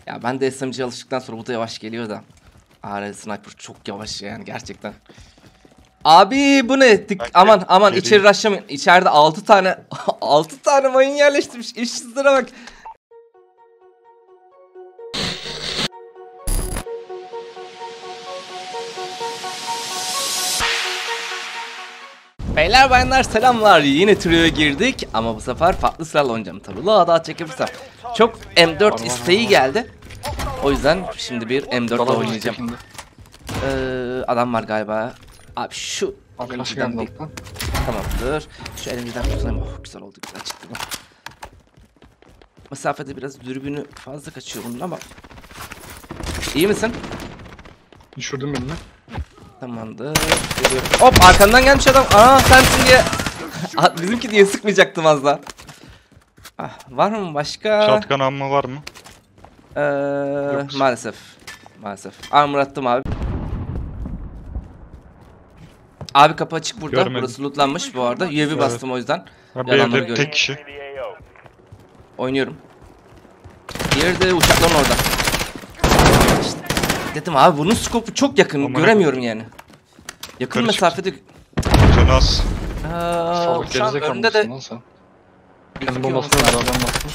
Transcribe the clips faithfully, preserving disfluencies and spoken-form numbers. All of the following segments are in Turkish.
Ya ben de S M G'ye alıştıktan sonra bu da yavaş geliyor da. A R Sniper çok yavaş yani gerçekten. Abi bu ne? Dik aman aman geri. İçeri rushlamayın. İçeride altı tane altı tane mayın yerleştirmiş. İşsizlere bak. Beyler bayanlar selamlar. Yine Trio'ya girdik ama bu sefer farklı silahla oynayacağım tabii. Daha çekebilirsem. Çok M dört isteği geldi. O yüzden şimdi bir M dört ile oynayacağım. Ee, adam var galiba. Abi şu elimizden bir... Tamamdır. Şu elimizden tutalım. Oh, güzel oldu, güzel çıktı bu. Mesafede biraz dürbünü fazla kaçıyor bunun ama. İyi misin? Düşürdüm birini. Tamamdır. Geliyorum. Hop arkandan gelmiş adam. Aa sensin diye. Bizimki diye sıkmayacaktım az daha. Ah, var mı başka? Shotgun amma var mı? Ee, maalesef. Maalesef. Armor attım abi. Abi kapı açık burada. Görmedim. Burası lootlanmış bu arada. U A V Evet. bastım o yüzden. Bir evde tek kişi. Oynuyorum. Diğeri de uçakların orada. İşte dedim abi bunun skopu çok yakın. Aman göremiyorum yakın. yani. Yakın Yukarı mesafede. Canı az. Aa, uçağın önünde de. Kendi bombasını ver adam baktım.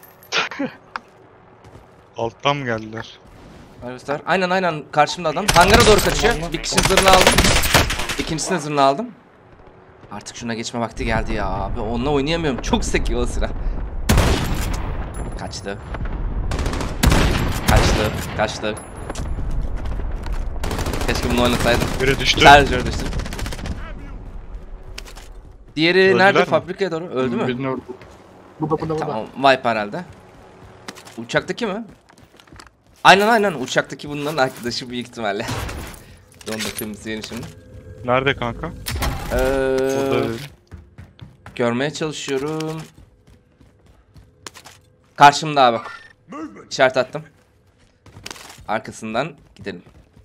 Alttan mı geldiler? Arkadaşlar aynen aynen karşımda adam. Hangara doğru kaçıyor. Bir kişinin zırhını aldım. İkincisinin zırhını aldım. Artık şuna geçme vakti geldi ya abi. Onunla oynayamıyorum. Çok sekiyor o sıra. Kaçtı. Kaçtı. Kaçtı. Keşke bunu oynasaydım. Biri düştü. Şarjör düştü. Diğeri Öldüler nerede? mi? Fabrikaya doğru. Öldü mü? Birini öldü. Burada burada burada. Tamam. Vibe herhalde. Uçaktaki mi? Aynen aynen. Uçaktaki bunların arkadaşı büyük ihtimalle. Onu da temizleyelim şimdi. Nerede kanka? Ee, Burada değil. görmeye çalışıyorum. Karşımda abi. İşaret attım. Arkasından gidelim.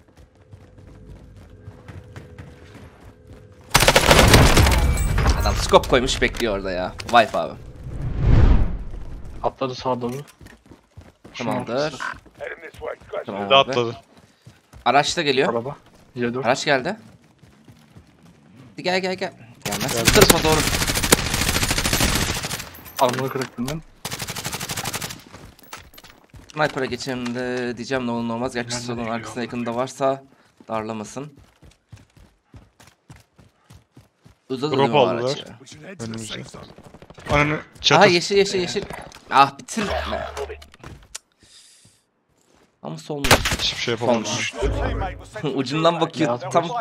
Adam scope koymuş bekliyor orada ya. Vibe abi. Atladı sağa doğru. Tamamdır. Tamam Bir de abi. atladı. Araç da geliyor. Araba. Y dört. Araç geldi. Gel gel gel. Gelmez. Bu tarafa doğru. Armını kırık birinden. Sniper'a geçelim de diyeceğim ne olur ne olmaz. Gerçi Nereden solun geliyor? arkasında yakında varsa darlamasın. Uzadı değil Drop mi o aldılar. araç ya? Önümüzde. Ananı çatı. Aha yeşil yeşil yeşil. Ah bitir. Ama solmuş. Hiçbir şey yapamadım. Solmuş. Ucundan bakıyor Lazım. tam.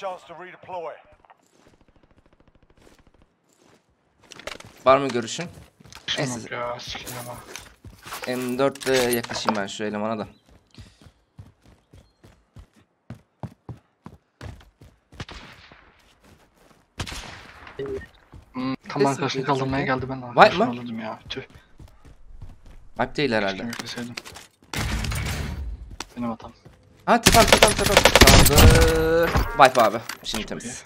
Var mı görüşün? Neyse. Şunu ya sikeyim ama. M dörtle yaklaşayım ben şu elemana da. Hmm, tam Neyse, arkadaşını peki, kaldırmaya peki. geldi ben. Var mı? Öldüm ya. Tüh. Vibe değil herhalde. Keşke bekleseydim. Benim hatam. Ha tepem tepem tepem. Tamamdır. Vibe abi. Şimdi temiz.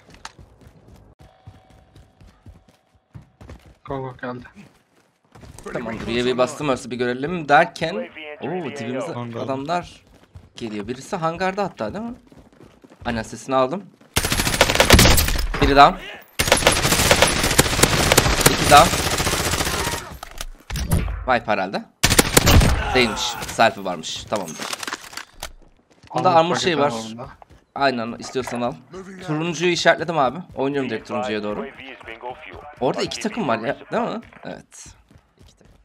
Go go geldi. Tamamdır. U A V bastım orası bir görelim derken. Oo dibimize Hangar. adamlar geliyor. Birisi hangarda hatta değil mi? Aynen sesini aldım. Biri down. İki down. Vibe herhalde. Değilmiş. Selfie varmış. Tamamdır. Bunda Armor armor şey var. paketler bunda. Aynen istiyorsan al. Turuncuyu işaretledim abi. Oynuyorum direkt turuncuya doğru. Orada iki takım var ya değil mi? Evet. İki takım.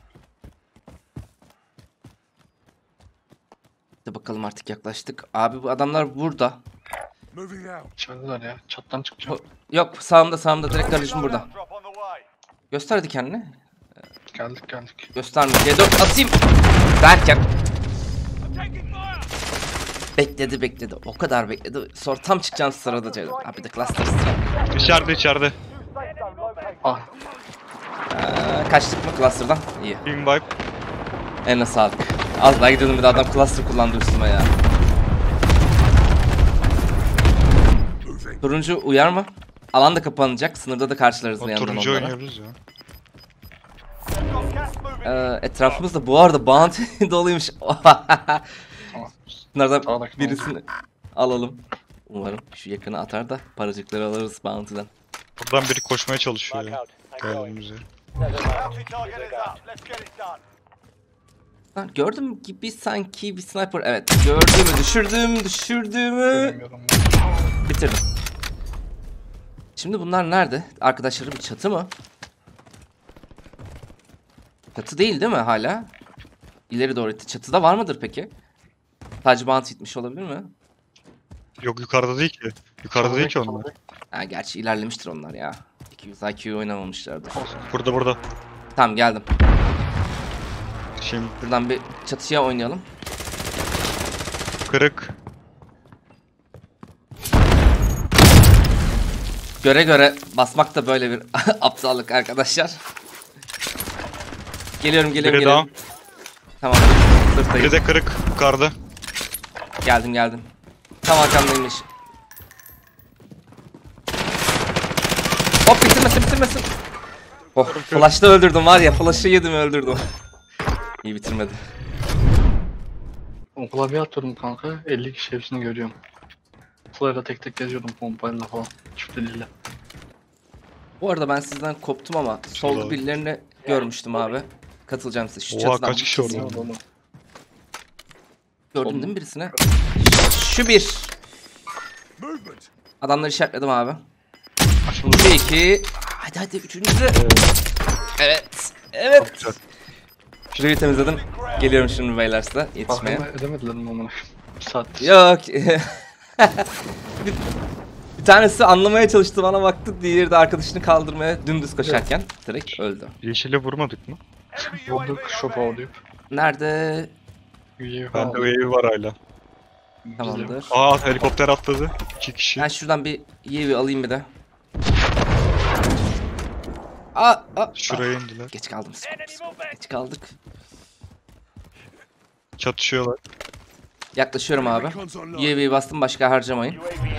De bakalım artık yaklaştık. Abi bu adamlar burada. İçerideler ya. Çattan çıkacağım. Yok sağımda sağımda direkt kardeşim burada. Göster hadi kendini. Geldik geldik. Gösterme. C dört atayım. Derken. Bekledi bekledi. O kadar bekledi. Sonra tam çıkacağım sırada C dört. Abi de cluster sıra. İçeride içeride. Ah. Ee, kaçtık mı cluster'dan? İyi. Team wipe. Eline sağlık. Az daha gidiyordum bir de adam cluster kullandı üstüme ya. Turuncu uyar mı? Alan da kapanacak. Sınırda da karşılarız bir O yandan turuncu onlara. oynuyoruz ya. Ee, etrafımızda bu arada bounty doluymuş. Tamam. Bunlardan Sağdaki birisini alalım. Umarım şu yakını atar da paracıkları alırız bounty'den. Buradan biri koşmaya çalışıyor ya. Geldiğimiz yere. Lan gördüm gibi sanki bir sniper. Evet gördüğümü düşürdüm düşürdüğümü Bilmiyorum. bitirdim. Şimdi bunlar nerede? Arkadaşları bir çatı mı? Çatı değil değil mi hala? İleri doğru itti. Çatıda var mıdır peki? Sadece bounty gitmiş olabilir mi? Yok yukarıda değil ki. Yukarıda değil ki onlar. Ha gerçi ilerlemiştir onlar ya. iki yüz I Q oynamamışlardır. Burada burada. Tamam geldim. Şimdi Buradan bir çatıya oynayalım. kırık. Göre göre basmak da böyle bir aptallık arkadaşlar. Geliyorum geliyorum Biri geliyorum. daha. Tamam. Sırtayım. Biri de kırık yukarıda. Geldim geldim. Tam arkamdaymış. Hop bitirmesin bitirmesin. Oh flash'ta öldürdüm var ya, flash'ı yedim öldürdüm. İyi bitirmedi. Okula bir atıyorum kanka. elli kişi hepsini görüyorum. Sırayla tek tek geziyordum pompayla falan. Çift eliyle. Bu arada ben sizden koptum ama solda Şurada. birilerini görmüştüm abi. Katılacağım size şu Oha, çatıdan. kaç kişi orada? Orada onu. Gördün değil mi birisine? Şu bir. Adamları işaretledim abi. Açıldı. Bu iki. Hadi hadi üçüncüsü. Evet. Evet. Güzel. Şurayı temizledim. Geliyorum şimdi beyler size yetişmeye. Bakın edemediler mi amına? Bir saat. Yok. bir, bir tanesi anlamaya çalıştı, bana baktı. Diğeri de arkadaşını kaldırmaya dümdüz koşarken direkt öldü. Yeşile vurmadık mı? Vurduk şopa alıyıp. Nerede? Üyeyi Bende wave var hala. Tamamdır. Aa helikopter atladı. İki kişi. Ben şuradan bir iyi bir alayım bir de. Aa, aa, Şuraya aa. indiler. Geç kaldım. Geç kaldık. Çatışıyorlar. Yaklaşıyorum abi. U A V'yi bastım, başka harcamayın.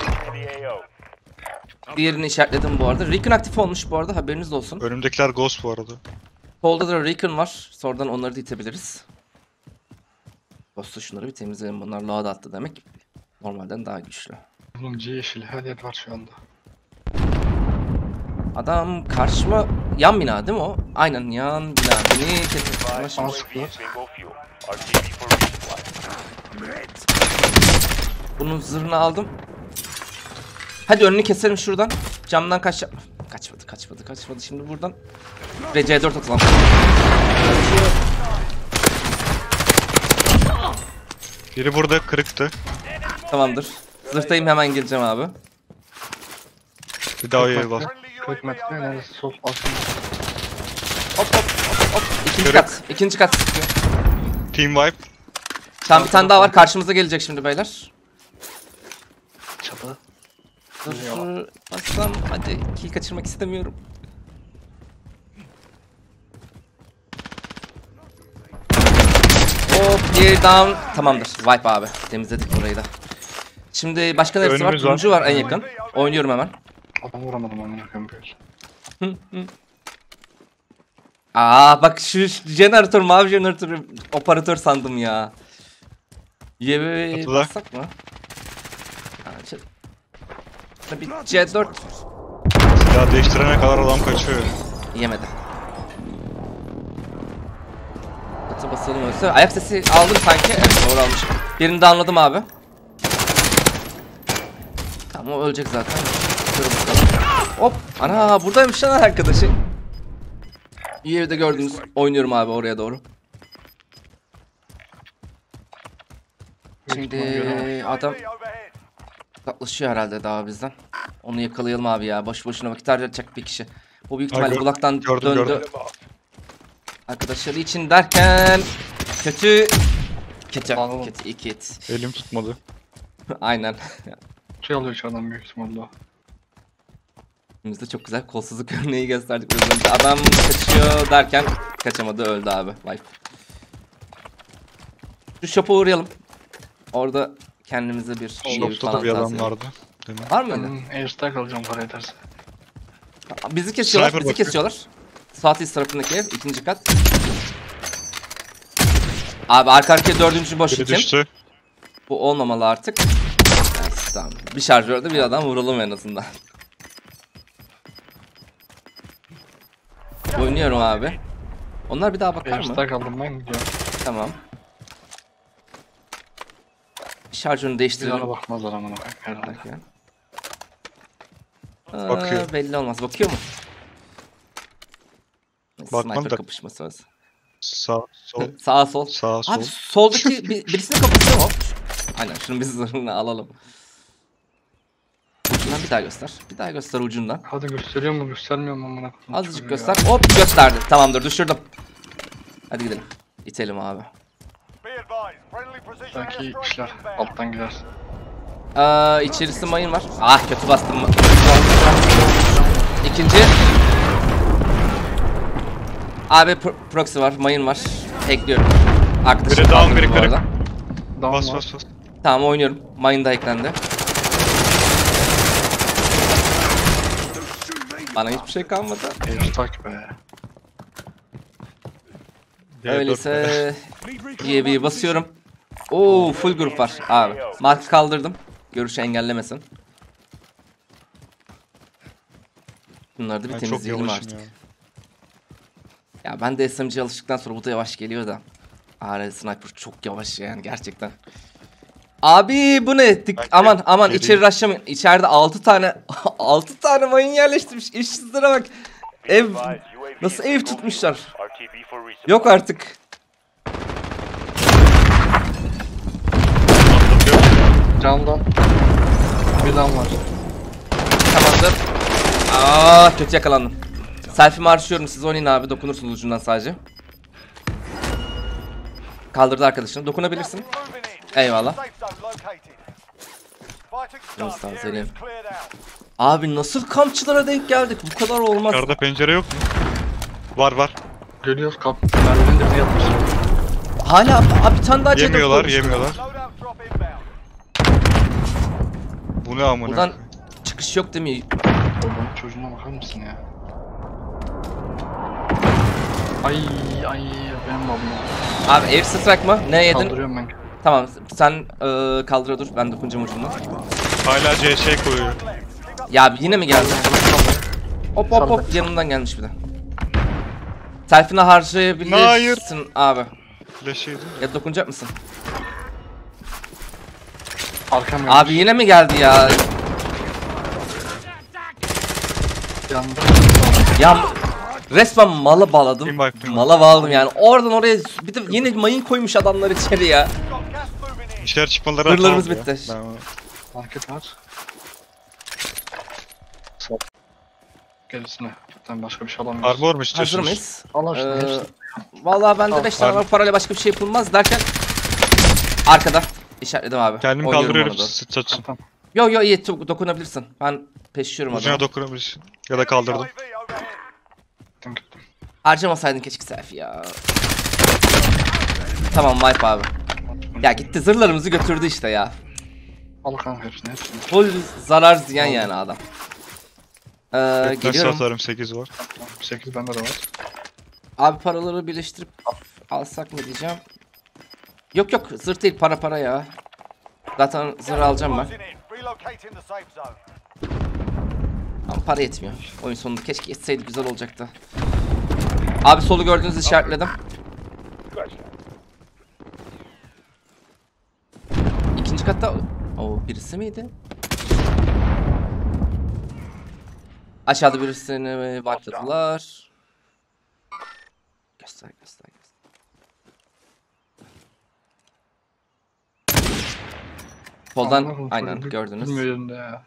Diğerini işaretledim bu arada. Recon aktif olmuş bu arada, haberiniz olsun. Önümdekiler ghost bu arada. Solda da Recon var. Sonradan onları da itebiliriz. Ghost'u şunları bir temizleyelim. Bunlar load attı demek. Normalden daha güçlü. Bunun C yeşili her yer var şu anda. Adam karşıma yan bina değil mi o? Aynen yan bina. Beni kesin. Bana sıktılar. Bunun zırhını aldım. Hadi önünü keselim şuradan. Camdan kaç... Kaçmadı kaçmadı kaçmadı. Şimdi buradan ve C dört atalım. Biri burada kırıktı. Tamamdır. Zırhtayım, hemen geleceğim abi. Bir daha wave var. kırk metre neresi sol altında. Hop hop hop hop. İkinci Kırık. kat. İkinci kat sıkıyor. Team wipe. Tamam bir tane daha var. Karşımıza gelecek şimdi beyler. Çatı. Dur. Bassam. Hadi. Kill kaçırmak istemiyorum. Hop. Bir down. Tamamdır. Wipe abi. Temizledik burayı da. Şimdi başka neresi var? Önümüz var. Turuncu var en yakın. Oynuyorum hemen. Adam vuramadım amına koyayım böyle. Aa bak şu jeneratör, mavi jeneratör operatör sandım ya. Yeve Atılar. bassak mı? Ha, şey- Bir C dört Silah değiştirene kadar adam kaçıyor. yemedi. Atı basalım öyleyse. Ayak sesi aldım sanki. Evet doğru almışım. Birini de anladım abi. Tamam o ölecek zaten. Şöyle bakalım. Hop. Ana buradaymış lan arkadaşı. Yeri de gördünüz. Oynuyorum abi oraya doğru. Şimdi adam yaklaşıyor herhalde daha bizden. Onu yakalayalım abi ya. Boş boşuna vakit harcayacak bir kişi. Bu büyük ihtimalle Ay, gör- kulaktan gördüm, döndü. gördüm. Arkadaşları için derken kötü kötü Anladım. kötü iki hit. Elim tutmadı. Aynen. Şey alıyor içeriden büyük ihtimalle. Biz de çok güzel kolsuzluk örneği gösterdik. biraz önce. Adam kaçıyor derken kaçamadı, öldü abi. Wipe. Şu shop'a uğrayalım. Orada kendimize bir şey Shop'ta da bir adam vardı. Değil mi? Var mı öyle? Ben airstrike alacağım para yeterse. Bizi kesiyorlar, Sniper bizi bakıyor. kesiyorlar. South East tarafındaki ev, ikinci kat. Abi arka arkaya dördüncü boş Biri için. düştü. Bu olmamalı artık. Evet, tamam. Bir şarjörde bir adam vuralım en azından. Oynuyorum abi. Onlar bir daha bakar mı? Airstack aldım ben gidiyorum. Tamam. Şarjörünü Bir değiştirelim. ara bakmazlar amına koyayım herhalde. Bakıyor. Aa, Bakıyor. belli olmaz. Bakıyor mu? Bakmadı Sniper da. kapışması var. Sağ, sol, Sağa sol. sağ, sol. Abi soldaki bir, birisini kapatıyor mu? Aynen şunu biz zırhını alalım. Ucundan bir daha göster. Bir daha göster ucundan. Hadi gösteriyor mu göstermiyor mu amına koyayım? Azıcık Çocuğu göster. ya. Hop gösterdi. Tamamdır düşürdüm. Hadi gidelim. İtelim abi. Belki işler alttan gider. Aa, içerisi mayın var. Ah kötü bastım mı? İkinci. Abi pro proxy var, mayın var. Ekliyorum. Arkadaşım Biri down, kaldırdı biri bu kırık. arada. Down Bas var. bas bas. Tamam oynuyorum. Mayın da eklendi. Bana hiçbir şey kalmadı. Airstack be. Öyleyse diye bir basıyorum. Oo full grup var abi. Mark kaldırdım. Görüşü engellemesin. Bunları da bir Ben çok temizleyelim yavaşım artık. ya. Ya ben de S M G'ye alıştıktan sonra bu da yavaş geliyor da. A R Sniper çok yavaş yani gerçekten. Abi bu ne? Dik Ben aman aman geriyim. içeri rushlamayın. İçeride altı tane altı tane mayın yerleştirmiş. İşsizlere bak. Ev nasıl ev tutmuşlar. Yok artık. Camdan. Bir down var. Tamamdır. Aa kötü yakalandım. Selfie'mi harçlıyorum siz oynayın abi dokunursunuz ucundan sadece. Kaldırdı arkadaşını dokunabilirsin. Eyvallah. Yunus Selim. Abi nasıl kampçılara denk geldik bu kadar olmaz. Yukarıda pencere yok mu? Var var. Geliyoruz kap. Merdivenin dibine yatmış. Hala abi bir tane daha C dört Yemiyorlar koymuş. yemiyorlar. Bu ne amına? Buradan çıkış yok değil mi? Oğlum çocuğuna bakar mısın ya? Ay ay benim babam. Abi air strike mı? Ne yedin? Kaldırıyorum ben. Tamam sen e, kaldıra dur ben dokunacağım ucundan. Hala C şey koyuyor. Ya abi yine mi geldi? Hop hop hop yanımdan gelmiş bir de. Selfie'ni harcayabilirsin Hayır. abi. Flash yedi. Ya dokunacak mısın? Arkam gelmiş. Abi yine mi geldi ya? Yandı. Ya resmen mala bağladım. Kim baktı? Mala bağladım yani. Oradan oraya bir de yine mayın koymuş adamlar içeri ya. İşler çıkmaları Hırlarımız atalım ya. bitti. Ben- Market var. Sol. Gerisine. Zaten başka bir şey alamıyoruz. Armor mu Hazır istiyorsunuz? mıyız? Allah aşkına Ee, hepsi. vallahi bende Al, beş tane al. var parayla başka bir şey yapılmaz derken arkada işaretledim abi. Kendimi Oynuyorum kaldırıyorum ona doğru. sıç saçın. Tamam. Yo yo iyi do- dokunabilirsin. Ben peşiyorum Ucuna adamı. dokunabilirsin. Ya da kaldırdım. Gittim gittim. Harcamasaydın keşke selfie ya. Tamam wipe abi. Ya gitti zırhlarımızı götürdü işte ya. Al kanka hepsini hepsini. Full zarar ziyan yani adam. Ee, Nasıl geliyorum. atarım sekiz var. sekiz bende de var. Abi paraları birleştirip alsak mı diyeceğim. Yok yok zırh değil para para ya. Zaten zırh alacağım ben. Ama para yetmiyor. Oyun sonunda keşke yetseydi güzel olacaktı. Abi solu gördüğünüzü işaretledim. İkinci katta... Oo birisi miydi? Aşağıda birisini başladılar. Göster göster göster. Soldan Allah'ım, aynen çocuk gördünüz. bilmiyor yerinde ya.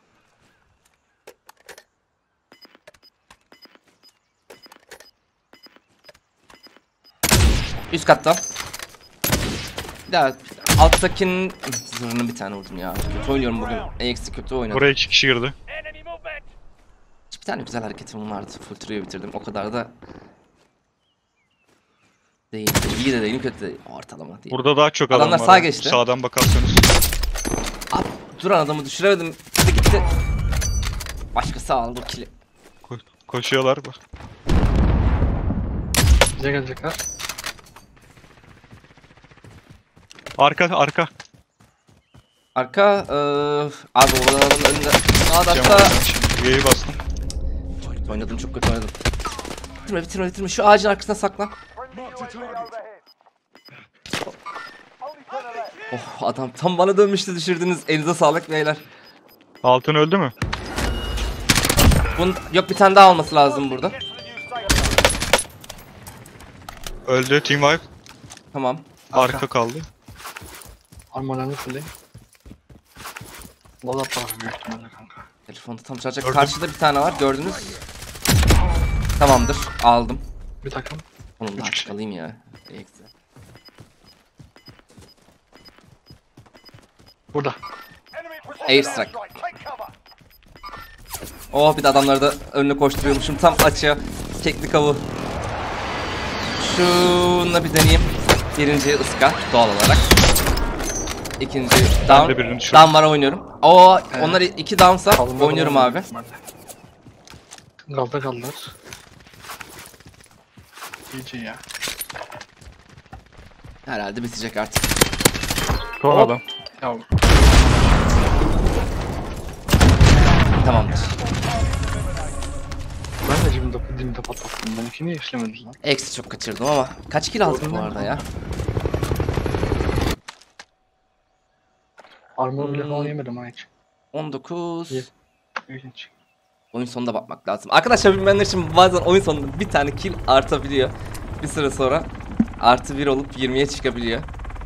Üst katta. Bir daha alttakinin zırhını bir tane vurdum ya. Kötü oynuyorum bugün. Eksi kötü oynadım. Buraya iki kişi girdi. Bir tane güzel hareketim vardı. Full trio bitirdim. O kadar da değil. İyi de değil, kötü de değil. Ortalama değil. Burada daha çok adam Adamlar var. sağa ha. geçti. Sağdan bakarsanız. Abi, duran adamı düşüremedim. Gitti gitti. Başkası aldı o kili. Ko- koşuyorlar bak. Bize gelecekler. Arka arka. Arka eee abi olanların önünde. Sağda Cem hatta. abi, şimdi Üyeyi bastım. Çok kötü oynadım, çok kötü oynadım. Bitirme bitirme bitirme, şu ağacın arkasına saklan. Oh, adam tam bana dönmüştü, düşürdünüz. Elinize sağlık beyler. Altın öldü mü? Bunun, yok bir tane daha olması lazım burada. Öldü. Team wipe. Tamam. Arka, Arka. kaldı. Armalarını fulleyin. Loadout var büyük ihtimalle kanka. Telefonda tam çalacak. Gördüm. Karşıda bir tane var, gördünüz. Tamamdır, aldım. Bir takım. Onun da Üç artık kişi. alayım ya. Eksi. Burada. Airstrike. Oh, bir de adamları da önüne koşturuyormuşum tam açığa. Keklik avı. Şununla bir deneyeyim. Birinci ıska doğal olarak. İkinci Ben de down. birini düşürdüm. Down'lara oynuyorum. Oo, Evet. onlar iki down'sa Kalınlar oynuyorum var abi. büyük ihtimalle. Galda kaldılar. İyice ya. Herhalde bitecek artık. Son Hop. adam. Ya Tamamdır. ben de cebimde dilimde patlattım. Benimki niye işlemedi lan? Eksi çok kaçırdım ama kaç kill aldık bu arada ya? Armor bile Hmm. falan yemedim ha hiç. on dokuz. İyi. İlginç. Oyun sonunda bakmak lazım. Arkadaşlar bilmeyenler için bazen oyun sonunda bir tane kill artabiliyor. Bir süre sonra artı bir olup yirmiye çıkabiliyor.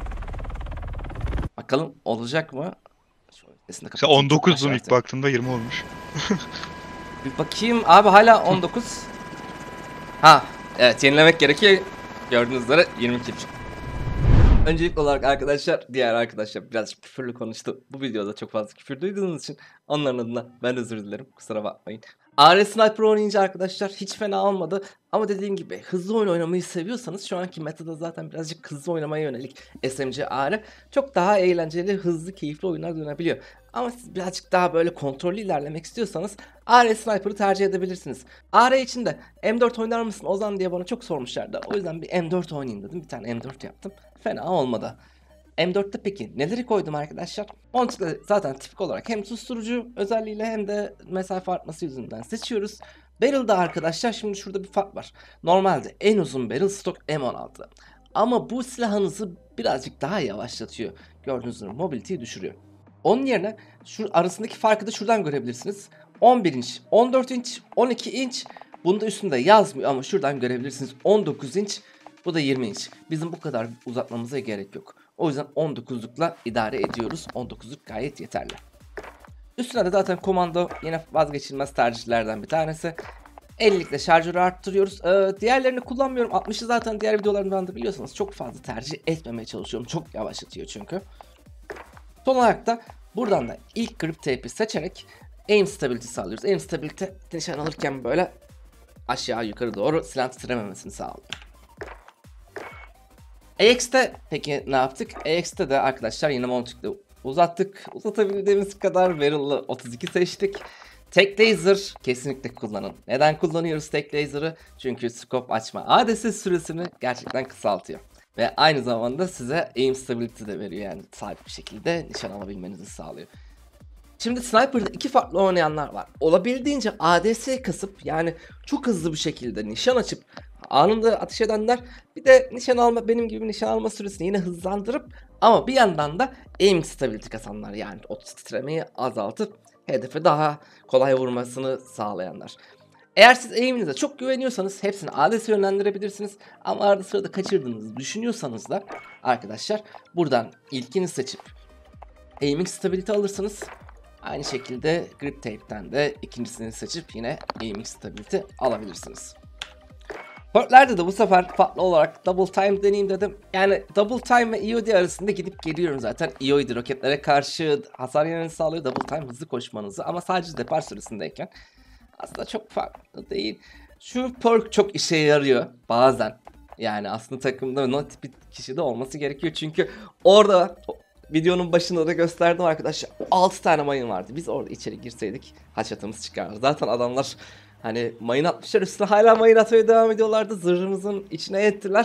Bakalım olacak mı? Şu sesini Sen kapatayım, on dokuzdun çok ilk aşağıda. baktığımda yirmi olmuş. Bir bakayım abi, hala on dokuz. Ha evet, yenilemek gerekiyor. Gördüğünüz üzere yirmi kill. Öncelikli olarak arkadaşlar, diğer arkadaşlar birazcık küfürlü konuştu. Bu videoda çok fazla küfür duyduğunuz için onların adına ben özür dilerim. Kusura bakmayın. A R Sniper oynayınca arkadaşlar hiç fena olmadı. Ama dediğim gibi hızlı oyun oynamayı seviyorsanız şu anki metada zaten birazcık hızlı oynamaya yönelik S M G A R çok daha eğlenceli, hızlı, keyifli oyunlar dönebiliyor. Ama siz birazcık daha böyle kontrollü ilerlemek istiyorsanız A R Sniper'ı tercih edebilirsiniz. A R için de M dört oynar mısın Ozan diye bana çok sormuşlardı. O yüzden bir M dört oynayayım dedim. Bir tane M dört yaptım. Fena olmadı. M dörtte peki neleri koydum arkadaşlar? Montik'le zaten tipik olarak hem susturucu özelliğiyle hem de mesafe artması yüzünden seçiyoruz. Barrel'da arkadaşlar şimdi şurada bir fark var. Normalde en uzun barrel stock M on altı. Ama bu silahınızı birazcık daha yavaşlatıyor. Gördüğünüz gibi mobility'yi düşürüyor. Onun yerine şu arasındaki farkı da şuradan görebilirsiniz. on bir inç, on dört inç, on iki inç. Bunu da üstünde yazmıyor ama şuradan görebilirsiniz. on dokuz inç, bu da yirmi inç. Bizim bu kadar uzatmamıza gerek yok. O yüzden on dokuzlukla idare ediyoruz. on dokuzluk gayet yeterli. Üstüne de zaten komando yine vazgeçilmez tercihlerden bir tanesi. ellilikle şarjörü arttırıyoruz. Ee, diğerlerini kullanmıyorum. altmışı zaten diğer videolarımdan da biliyorsanız çok fazla tercih etmemeye çalışıyorum. Çok yavaşlatıyor çünkü. Son olarak da buradan da ilk grip tape'i seçerek aim stability sağlıyoruz. Aim stability nişan alırken böyle aşağı yukarı doğru silah titrememesini sağlıyor. A X'te peki ne yaptık? A X'te de arkadaşlar yine Montik'le uzattık. Uzatabildiğimiz kadar barrel'lı otuz iki seçtik. Tek laser kesinlikle kullanın. Neden kullanıyoruz tek laser'ı? Çünkü scope açma A D S süresini gerçekten kısaltıyor. Ve aynı zamanda size aim stability de veriyor, yani sabit bir şekilde nişan alabilmenizi sağlıyor. Şimdi Sniper'da iki farklı oynayanlar var. Olabildiğince A D S kasıp yani çok hızlı bir şekilde nişan açıp anında ateş edenler, bir de nişan alma, benim gibi nişan alma süresini yine hızlandırıp ama bir yandan da aim stability kasanlar, yani o titremeyi azaltıp hedefe daha kolay vurmasını sağlayanlar. Eğer siz aim'inize çok güveniyorsanız hepsini A D S yönlendirebilirsiniz. Ama arada sırada kaçırdığınızı düşünüyorsanız da arkadaşlar buradan ilkini seçip aiming stability alırsınız. Aynı şekilde grip tape'ten de ikincisini seçip yine aiming stability alabilirsiniz. Perklerde de bu sefer farklı olarak double time deneyeyim dedim. Yani double time ve E O D arasında gidip geliyorum zaten. E O D roketlere karşı hasar yemenizi sağlıyor. Double time hızlı koşmanızı, ama sadece depar süresindeyken. Aslında çok farklı değil. Şu perk çok işe yarıyor bazen. Yani aslında takımda no tip bir kişi de olması gerekiyor. Çünkü orada videonun başında da gösterdim arkadaşlar. altı tane mayın vardı. Biz orada içeri girseydik haçatımız çıkardı. Zaten adamlar hani mayın atmışlar, üstüne hala mayın atmaya devam ediyorlardı. Zırhımızın içine ettiler.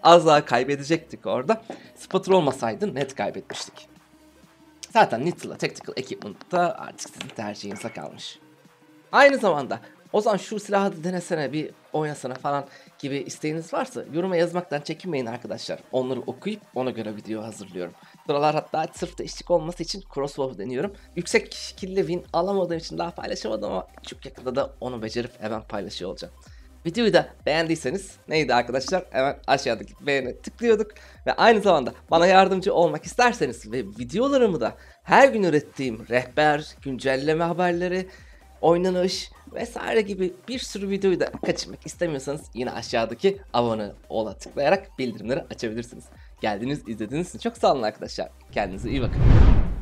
Az daha kaybedecektik orada. Spotter olmasaydı net kaybetmiştik. Zaten Nittle'la Tactical Equipment'ta artık sizin tercihinize kalmış. Aynı zamanda Ozan şu silahı da denesene, bir oynasana falan gibi isteğiniz varsa yoruma yazmaktan çekinmeyin arkadaşlar. Onları okuyup ona göre video hazırlıyorum. Sıralar hatta sırf değişiklik olması için crossbow deniyorum. Yüksek kill'le win alamadığım için daha paylaşamadım ama çok yakında da onu becerip hemen paylaşıyor olacağım. Videoyu da beğendiyseniz neydi arkadaşlar? Hemen aşağıdaki beğene tıklıyorduk. Ve aynı zamanda bana yardımcı olmak isterseniz ve videolarımı da her gün ürettiğim rehber, güncelleme haberleri, oynanış vesaire gibi bir sürü videoyu da kaçırmak istemiyorsanız yine aşağıdaki abone ol'a tıklayarak bildirimleri açabilirsiniz. Geldiğiniz, izlediğiniz için çok sağ olun arkadaşlar. Kendinize iyi bakın.